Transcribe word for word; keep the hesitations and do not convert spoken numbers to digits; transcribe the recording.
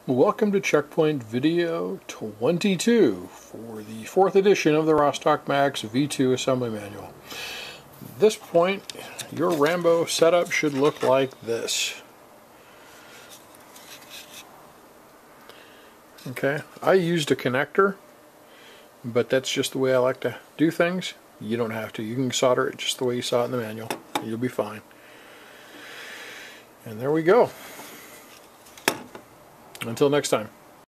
Welcome to Checkpoint Video twenty-two for the fourth edition of the Rostock MAX V two Assembly Manual. At this point, your Rambo setup should look like this. Okay, I used a connector, but that's just the way I like to do things. You don't have to. You can solder it just the way you saw it in the manual. You'll be fine. And there we go. Until next time.